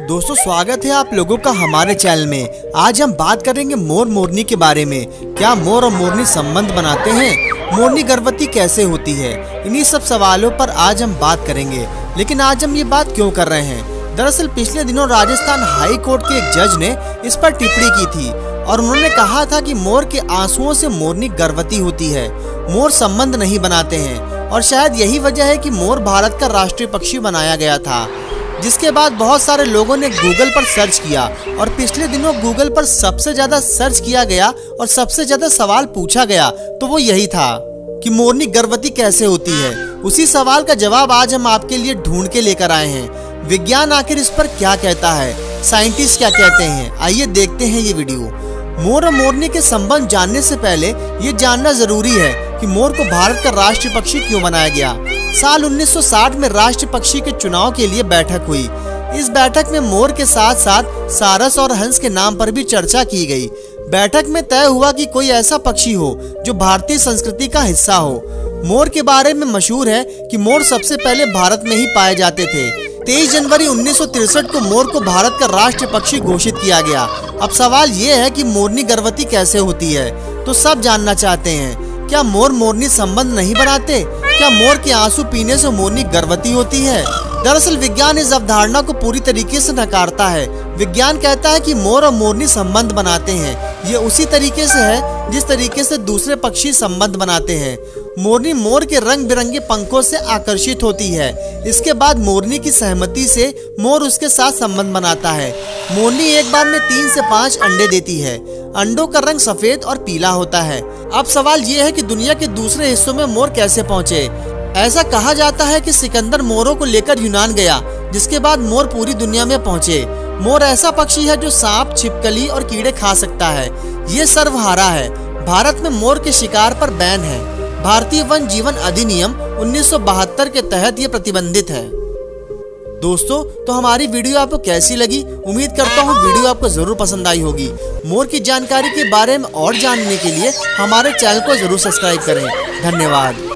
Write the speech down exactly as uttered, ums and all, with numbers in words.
दोस्तों स्वागत है आप लोगों का हमारे चैनल में। आज हम बात करेंगे मोर मोरनी के बारे में। क्या मोर और मोरनी संबंध बनाते हैं? मोरनी गर्भवती कैसे होती है? इन्हीं सब सवालों पर आज हम बात करेंगे। लेकिन आज हम ये बात क्यों कर रहे हैं? दरअसल पिछले दिनों राजस्थान हाई कोर्ट के एक जज ने इस पर टिप्पणी की थी और उन्होंने कहा था कि मोर के आंसुओं से मोरनी गर्भवती होती है। मोर संबंध नहीं बनाते हैं और शायद यही वजह है कि मोर भारत का राष्ट्रीय पक्षी बनाया गया था। जिसके बाद बहुत सारे लोगों ने गूगल पर सर्च किया और पिछले दिनों गूगल पर सबसे ज्यादा सर्च किया गया और सबसे ज्यादा सवाल पूछा गया तो वो यही था कि मोरनी गर्भवती कैसे होती है। उसी सवाल का जवाब आज हम आपके लिए ढूंढ के लेकर आए हैं। विज्ञान आखिर इस पर क्या कहता है, साइंटिस्ट क्या कहते हैं, आइए देखते हैं ये वीडियो। मोर और मोरनी के संबंध जानने से पहले ये जानना जरूरी है कि मोर को भारत का राष्ट्रीय पक्षी क्यों बनाया गया। साल उन्नीस सौ साठ में राष्ट्रीय पक्षी के चुनाव के लिए बैठक हुई। इस बैठक में मोर के साथ साथ सारस और हंस के नाम पर भी चर्चा की गई। बैठक में तय हुआ कि कोई ऐसा पक्षी हो जो भारतीय संस्कृति का हिस्सा हो। मोर के बारे में मशहूर है कि मोर सबसे पहले भारत में ही पाए जाते थे। तेईस जनवरी उन्नीस सौ तिरसठ को मोर को भारत का राष्ट्रीय पक्षी घोषित किया गया। अब सवाल ये है कि मोरनी गर्भवती कैसे होती है, तो सब जानना चाहते हैं। क्या मोर मोरनी संबंध नहीं बनाते? क्या मोर के आंसू पीने से मोरनी गर्भवती होती है? दरअसल विज्ञान इस अवधारणा को पूरी तरीके से नकारता है। विज्ञान कहता है कि मोर और मोरनी संबंध बनाते हैं। ये उसी तरीके से है जिस तरीके से दूसरे पक्षी संबंध बनाते हैं। मोरनी मोर के रंग बिरंगे पंखों से आकर्षित होती है। इसके बाद मोरनी की सहमति से मोर उसके साथ संबंध बनाता है। मोरनी एक बार में तीन से पाँच अंडे देती है। अंडों का रंग सफेद और पीला होता है। अब सवाल ये है कि दुनिया के दूसरे हिस्सों में मोर कैसे पहुँचे। ऐसा कहा जाता है कि सिकंदर मोरों को लेकर यूनान गया, जिसके बाद मोर पूरी दुनिया में पहुँचे। मोर ऐसा पक्षी है जो सांप, छिपकली और कीड़े खा सकता है। ये सर्वहारा है। भारत में मोर के शिकार पर बैन है। भारतीय वन जीवन अधिनियम उन्नीस सौ बहत्तर के तहत ये प्रतिबंधित है। दोस्तों तो हमारी वीडियो आपको कैसी लगी? उम्मीद करता हूँ वीडियो आपको जरूर पसंद आई होगी। मोर की जानकारी के बारे में और जानने के लिए हमारे चैनल को जरूर सब्सक्राइब करें। धन्यवाद।